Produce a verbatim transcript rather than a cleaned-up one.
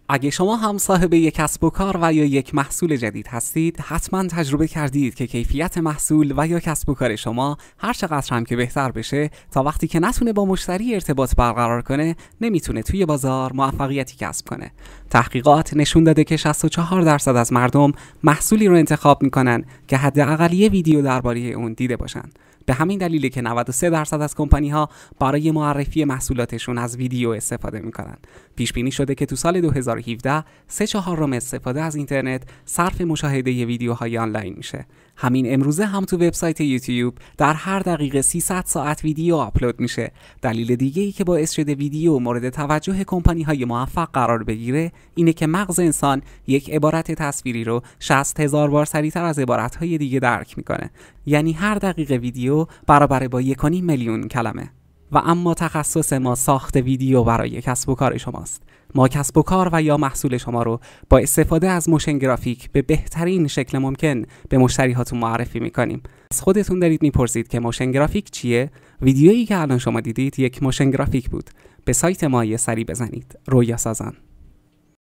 اگه شما هم صاحب یک کسب و کار و یا یک محصول جدید هستید، حتما تجربه کردید که کیفیت محصول و یا کسب و کار شما هر چقدر هم که بهتر بشه، تا وقتی که نتونه با مشتری ارتباط برقرار کنه، نمیتونه توی بازار موفقیتی کسب کنه. تحقیقات نشون داده که شصت و چهار درصد از مردم محصولی رو انتخاب میکنن که حداقل یه ویدیو درباره اون دیده باشن. به همین دلیله که نود و سه درصد از کمپانی‌ها برای معرفی محصولاتشون از ویدیو استفاده میکنن. پیش بینی شده که تو سال دو هزار و هفده سه چهارم استفاده از اینترنت صرف مشاهده ویدیوهای آنلاین میشه. همین امروزه هم تو وبسایت یوتیوب در هر دقیقه سیصد ساعت ویدیو آپلود میشه. دلیل دیگه‌ای که باعث شده ویدیو مورد توجه کمپانی‌های موفق قرار بگیره اینه که مغز انسان یک عبارت تصویری رو شصت هزار بار سریعتر از عبارت‌های دیگه درک میکنه. یعنی هر دقیقه ویدیو برابر با یک و نیم میلیون کلمه. و اما تخصص ما ساخت ویدیو برای کسب و کار شماست. ما کسب و کار و یا محصول شما رو با استفاده از موشن گرافیک به بهترین شکل ممکن به مشتری هاتون معرفی میکنیم. از خودتون دارید میپرسید که موشن گرافیک چیه؟ ویدیویی که الان شما دیدید یک موشن گرافیک بود. به سایت ما یه سری بزنید. رویا سازان.